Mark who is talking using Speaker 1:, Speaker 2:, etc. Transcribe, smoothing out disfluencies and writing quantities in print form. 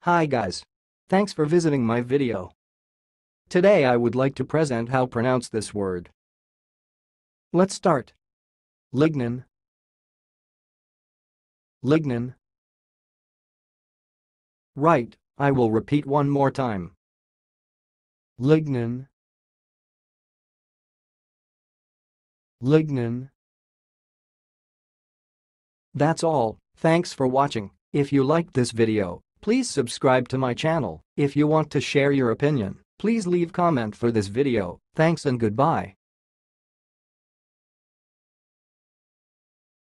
Speaker 1: Hi guys. Thanks for visiting my video. Today I would like to present how pronounce this word. Let's start. Lignin. Lignin. Right, I will repeat one more time. Lignin. Lignin. That's all, thanks for watching. If you liked this video, please subscribe to my channel. If you want to share your opinion, please leave comment for this video. Thanks and goodbye.